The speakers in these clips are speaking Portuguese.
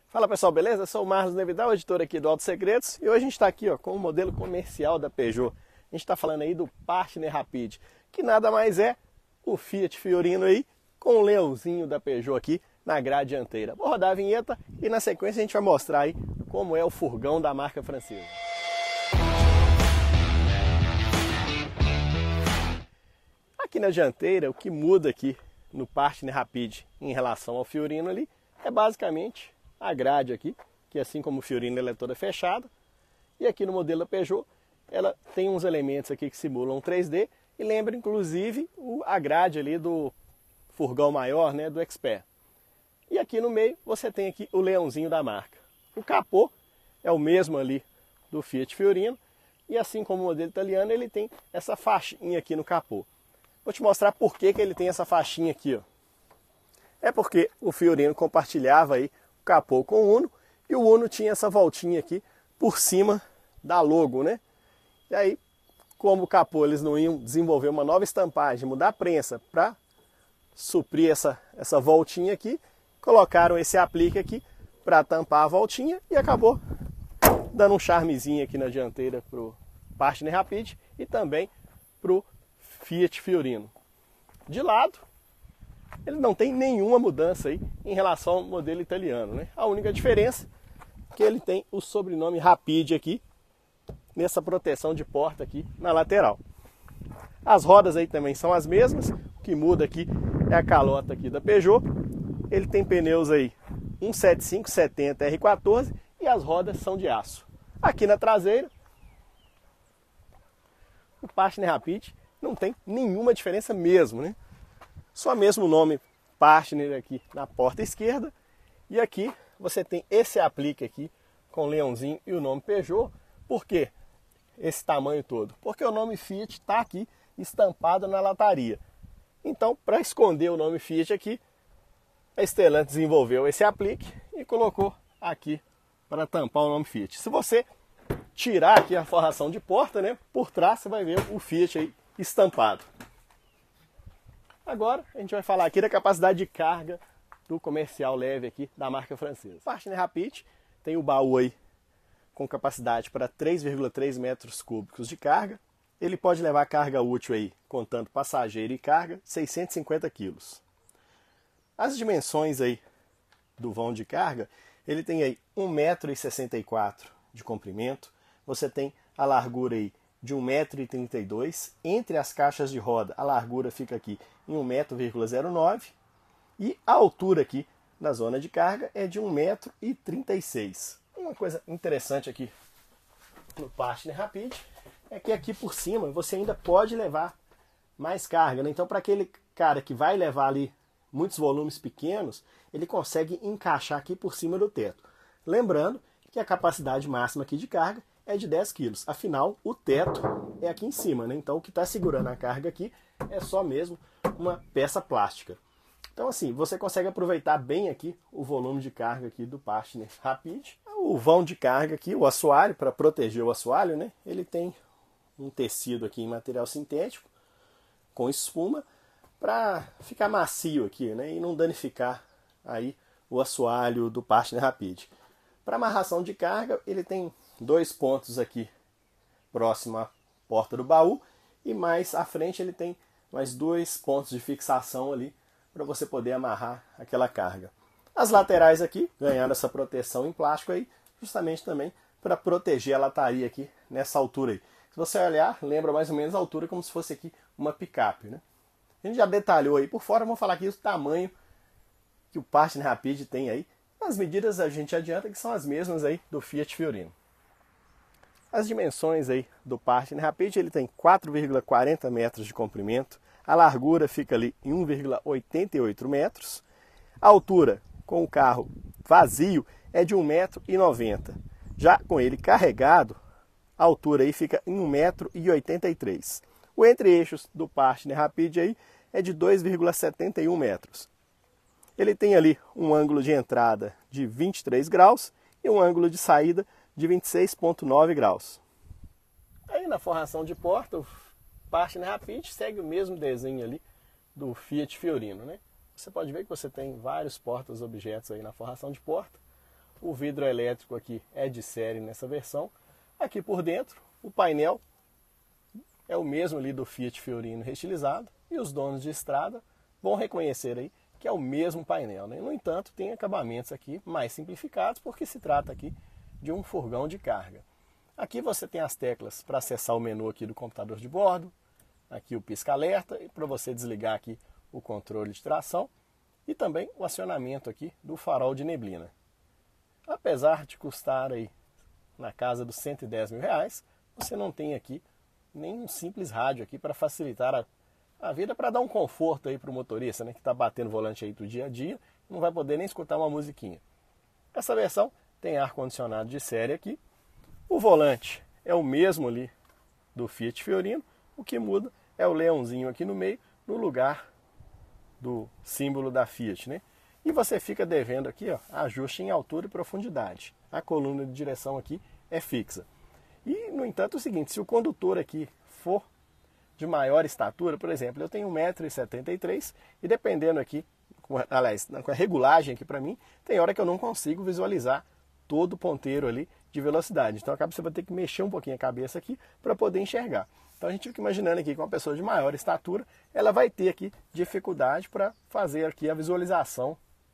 Fala pessoal, beleza? Eu sou o Marlos Nevidal, editor aqui do Auto Segredos, e hoje a gente está aqui com o modelo comercial da Peugeot. A gente está falando aí do Partner Rapide, que nada mais é o Fiat Fiorino aí com o leãozinho da Peugeot aqui na grade dianteira. Vou rodar a vinheta e na sequência a gente vai mostrar aí como é o furgão da marca francesa. Aqui na dianteira, o que muda aqui no Partner Rapide em relação ao Fiorino ali é basicamente a grade aqui, que assim como o Fiorino ela é toda fechada, e aqui no modelo da Peugeot ela tem uns elementos aqui que simulam 3D e lembra inclusive a grade ali do furgão maior, né, do Expert. E aqui no meio você tem aqui o leãozinho da marca. O capô é o mesmo ali do Fiat Fiorino e assim como o modelo italiano ele tem essa faixinha aqui no capô. Vou te mostrar por que ele tem essa faixinha aqui, ó. É porque o Fiorino compartilhava aí o capô com o Uno e o Uno tinha essa voltinha aqui por cima da logo, né? E aí, como o capô eles não iam desenvolver uma nova estampagem, mudar a prensa para suprir essa voltinha aqui, colocaram esse aplique aqui para tampar a voltinha e acabou dando um charmezinho aqui na dianteira para o Partner Rapide e também para o Fiat Fiorino. De lado, ele não tem nenhuma mudança aí em relação ao modelo italiano, né? A única diferença é que ele tem o sobrenome Rapide aqui, nessa proteção de porta aqui na lateral. As rodas aí também são as mesmas, o que muda aqui é a calota aqui da Peugeot. Ele tem pneus aí 175/70 R14 e as rodas são de aço. Aqui na traseira, o Partner Rapide não tem nenhuma diferença mesmo, né? Só mesmo o nome Partner aqui na porta esquerda. E aqui você tem esse aplique aqui com o leãozinho e o nome Peugeot. Por quê esse tamanho todo? Porque o nome Fiat está aqui estampado na lataria. Então, para esconder o nome Fiat aqui, a Stellantis desenvolveu esse aplique e colocou aqui para tampar o nome Fiat. Se você tirar aqui a forração de porta, né, por trás você vai ver o Fiat aí estampado. Agora a gente vai falar aqui da capacidade de carga do comercial leve aqui da marca francesa. O Partner Rapide tem o baú aí com capacidade para 3,3 metros cúbicos de carga. Ele pode levar carga útil aí, contando passageiro e carga, 650 quilos. As dimensões aí do vão de carga, ele tem aí 1,64 m de comprimento. Você tem a largura aí de 1,32 m. Entre as caixas de roda, a largura fica aqui em 1,09 m. E a altura aqui na zona de carga é de 1,36 m. Uma coisa interessante aqui no Partner Rapide é que aqui por cima você ainda pode levar mais carga, né? Então, para aquele cara que vai levar ali muitos volumes pequenos, ele consegue encaixar aqui por cima do teto. Lembrando que a capacidade máxima aqui de carga é de 10 kg. Afinal, o teto é aqui em cima, né? Então, o que está segurando a carga aqui é só mesmo uma peça plástica. Então, assim, você consegue aproveitar bem aqui o volume de carga aqui do Partner Rapide. O vão de carga aqui, o assoalho, para proteger o assoalho, né? Ele tem um tecido aqui em material sintético com espuma para ficar macio aqui, né? E não danificar aí o assoalho do Partner Rapide. Para amarração de carga, ele tem dois pontos aqui próximo à porta do baú e mais à frente ele tem mais dois pontos de fixação ali para você poder amarrar aquela carga. As laterais aqui ganharam essa proteção em plástico aí, justamente também para proteger a lataria aqui nessa altura aí. Se você olhar, lembra mais ou menos a altura como se fosse aqui uma picape, né? A gente já detalhou aí por fora, vamos falar aqui do tamanho que o Partner Rapide tem aí. As medidas a gente adianta que são as mesmas aí do Fiat Fiorino. As dimensões aí do Partner Rapide, ele tem 4,40 metros de comprimento, a largura fica ali em 1,88 metros, a altura com o carro vazio é de 1,90 m. Já com ele carregado, a altura aí fica em 1,83 m. O entre-eixos do Partner Rapide aí é de 2,71 metros. Ele tem ali um ângulo de entrada de 23 graus e um ângulo de saída de 26,9 graus. Aí na forração de porta, o Partner Rapide segue o mesmo desenho ali do Fiat Fiorino, né? Você pode ver que você tem vários portas-objetos aí na forração de porta. O vidro elétrico aqui é de série nessa versão. Aqui por dentro, o painel é o mesmo ali do Fiat Fiorino restilizado. E os donos de estrada vão reconhecer aí que é o mesmo painel, né? No entanto, tem acabamentos aqui mais simplificados, porque se trata aqui de um furgão de carga. Aqui você tem as teclas para acessar o menu aqui do computador de bordo. Aqui o pisca-alerta e para você desligar aqui o controle de tração. E também o acionamento aqui do farol de neblina. Apesar de custar aí na casa dos R$110 mil, você não tem aqui nem um simples rádio aqui para facilitar a vida, para dar um conforto aí para o motorista, né, que está batendo o volante aí do dia a dia, não vai poder nem escutar uma musiquinha. Essa versão tem ar-condicionado de série aqui. O volante é o mesmo ali do Fiat Fiorino, o que muda é o leãozinho aqui no meio, no lugar do símbolo da Fiat, né? E você fica devendo aqui, ó, ajuste em altura e profundidade. A coluna de direção aqui é fixa. E, no entanto, é o seguinte, se o condutor aqui for de maior estatura, por exemplo, eu tenho 1,73 m e dependendo aqui, aliás, com a regulagem aqui para mim, tem hora que eu não consigo visualizar todo o ponteiro ali de velocidade. Então acaba você vai ter que mexer um pouquinho a cabeça aqui para poder enxergar. Então a gente fica imaginando aqui que uma pessoa de maior estatura, ela vai ter aqui dificuldade para fazer aqui a visualização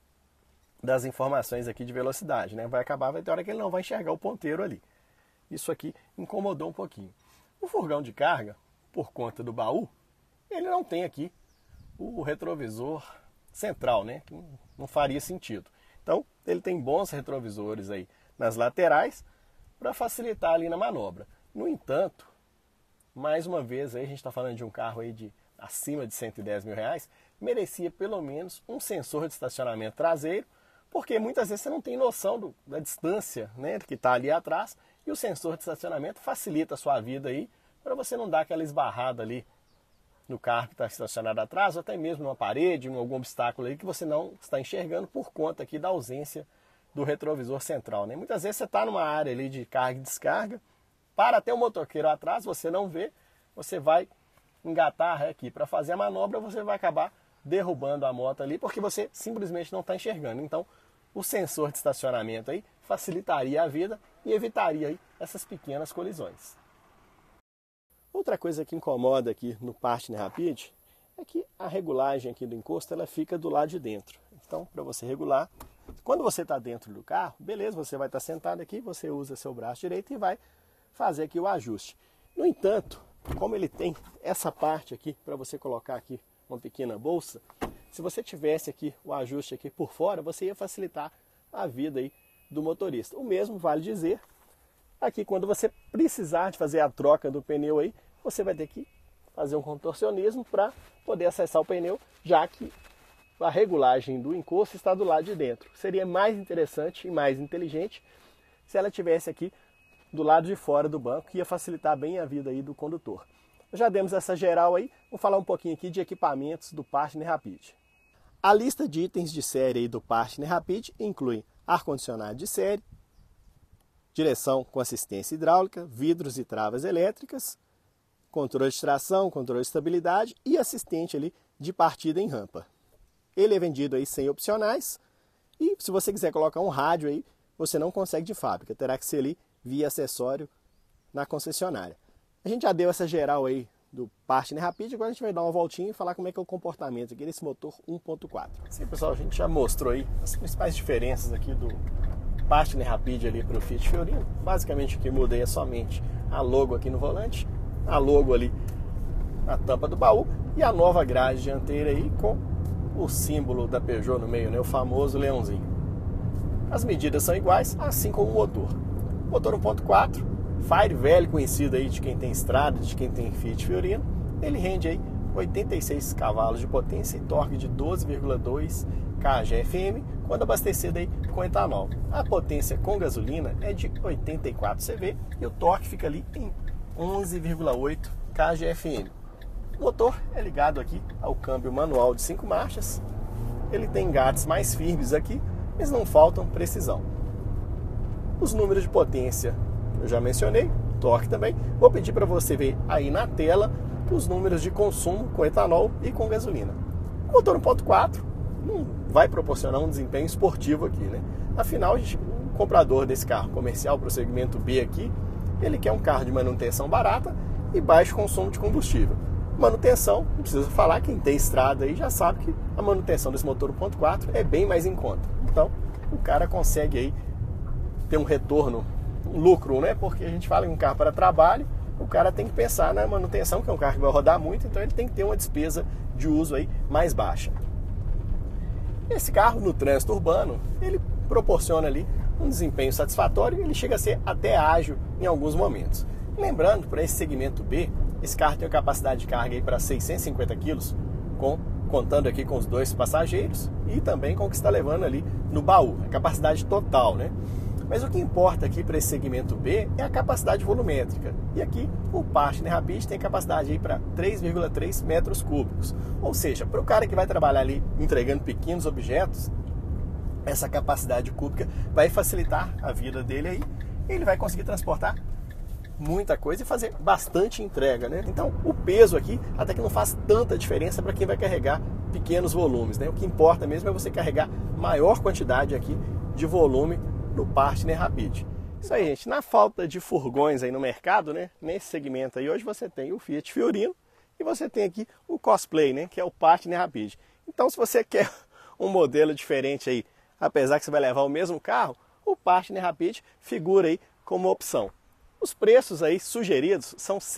das informações aqui de velocidade, né? Vai ter hora que ele não vai enxergar o ponteiro ali. Isso aqui incomodou um pouquinho. O furgão de carga, por conta do baú, ele não tem aqui o retrovisor central, né? Que não faria sentido. Então, ele tem bons retrovisores aí nas laterais para facilitar ali na manobra. No entanto, mais uma vez, aí a gente está falando de um carro aí de acima de R$110 mil, merecia pelo menos um sensor de estacionamento traseiro, porque muitas vezes você não tem noção da distância, né, que está ali atrás, e o sensor de estacionamento facilita a sua vida aí, para você não dar aquela esbarrada ali no carro que está estacionado atrás, ou até mesmo numa parede, em algum obstáculo aí que você não está enxergando por conta aqui da ausência do retrovisor central, né? Muitas vezes você está numa área ali de carga e descarga, para até o motoqueiro atrás, você não vê, você vai engatar aqui para fazer a manobra, você vai acabar derrubando a moto ali, porque você simplesmente não está enxergando. Então, o sensor de estacionamento aí facilitaria a vida e evitaria aí essas pequenas colisões. Outra coisa que incomoda aqui no Partner Rapid é que a regulagem aqui do encosto ela fica do lado de dentro. Então, para você regular, quando você está dentro do carro, beleza, você vai estar sentado aqui, você usa seu braço direito e vai fazer aqui o ajuste. No entanto, como ele tem essa parte aqui para você colocar aqui uma pequena bolsa, se você tivesse aqui o ajuste aqui por fora, você ia facilitar a vida aí do motorista. O mesmo vale dizer aqui quando você precisar de fazer a troca do pneu aí, você vai ter que fazer um contorcionismo para poder acessar o pneu, já que a regulagem do encosto está do lado de dentro. Seria mais interessante e mais inteligente se ela tivesse aqui do lado de fora do banco, que ia facilitar bem a vida aí do condutor. Já demos essa geral aí, vamos falar um pouquinho aqui de equipamentos do Partner Rapid. A lista de itens de série aí do Partner Rapid inclui ar-condicionado de série, direção com assistência hidráulica, vidros e travas elétricas, controle de tração, controle de estabilidade e assistente ali de partida em rampa. Ele é vendido aí sem opcionais e se você quiser colocar um rádio aí, você não consegue de fábrica, terá que ser ali via acessório na concessionária. A gente já deu essa geral aí do Partner Rapid, agora a gente vai dar uma voltinha e falar como é que é o comportamento aqui desse motor 1.4. Sim, pessoal, a gente já mostrou aí as principais diferenças aqui do Partner Rapid ali para o Fiat Fiorino. Basicamente o que mudei é somente a logo aqui no volante, a logo ali na tampa do baú e a nova grade dianteira aí com o símbolo da Peugeot no meio, né, o famoso leãozinho. As medidas são iguais, assim como o motor. Motor 1.4, Fire velho, conhecido aí de quem tem estrada, de quem tem Fiat Fiorino. Ele rende aí 86 cavalos de potência e torque de 12,2 kgfm quando abastecido aí com etanol. A potência com gasolina é de 84 CV e o torque fica ali em 11,8 kgfm. O motor é ligado aqui ao câmbio manual de 5 marchas. Ele tem engates mais firmes aqui, mas não faltam precisão. Os números de potência eu já mencionei, torque também. Vou pedir para você ver aí na tela os números de consumo com etanol e com gasolina. O motor 1.4 não vai proporcionar um desempenho esportivo aqui, né? Afinal, o comprador desse carro comercial para o segmento B aqui, ele quer um carro de manutenção barata e baixo consumo de combustível. Manutenção, não precisa falar, quem tem estrada aí já sabe que a manutenção desse motor 1.4 é bem mais em conta. Então, o cara consegue aí ter um retorno, um lucro, né? Porque a gente fala em um carro para trabalho, o cara tem que pensar na manutenção, que é um carro que vai rodar muito, então ele tem que ter uma despesa de uso aí mais baixa. Esse carro no trânsito urbano, ele proporciona ali um desempenho satisfatório e ele chega a ser até ágil em alguns momentos. Lembrando, para esse segmento B, esse carro tem uma capacidade de carga aí para 650 kg, contando aqui com os 2 passageiros e também com o que está levando ali no baú, a capacidade total, né? Mas o que importa aqui para esse segmento B é a capacidade volumétrica. E aqui o Partner Rapid tem capacidade aí para 3,3 metros cúbicos. Ou seja, para o cara que vai trabalhar ali entregando pequenos objetos, essa capacidade cúbica vai facilitar a vida dele aí. Ele vai conseguir transportar muita coisa e fazer bastante entrega, né? Então o peso aqui até que não faz tanta diferença para quem vai carregar pequenos volumes, né? O que importa mesmo é você carregar maior quantidade aqui de volume no Partner Rapid. Isso aí, gente. Na falta de furgões aí no mercado, né? Nesse segmento aí, hoje você tem o Fiat Fiorino e você tem aqui o Cosplay, né? Que é o Partner Rapid. Então, se você quer um modelo diferente aí, apesar que você vai levar o mesmo carro, o Partner Rapid figura aí como opção. Os preços aí sugeridos são R$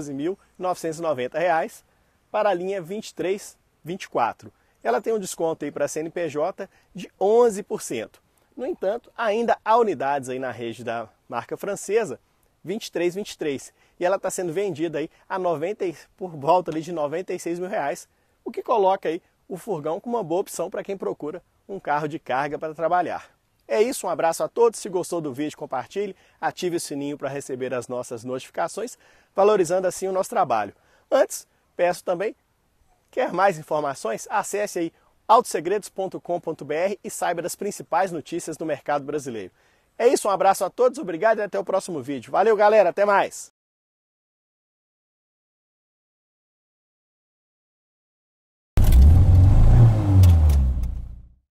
112.990 para a linha 23-24. Ela tem um desconto aí para a CNPJ de 11%. No entanto, ainda há unidades aí na rede da marca francesa 2323 e ela está sendo vendida aí por volta ali de R$ 96 mil, o que coloca aí o furgão como uma boa opção para quem procura um carro de carga para trabalhar. É isso, um abraço a todos. Se gostou do vídeo, compartilhe, ative o sininho para receber as nossas notificações, valorizando assim o nosso trabalho. Antes, peço também, quer mais informações? Acesse aí autosegredos.com.br e saiba das principais notícias do mercado brasileiro. É isso, um abraço a todos, obrigado e até o próximo vídeo. Valeu, galera, até mais!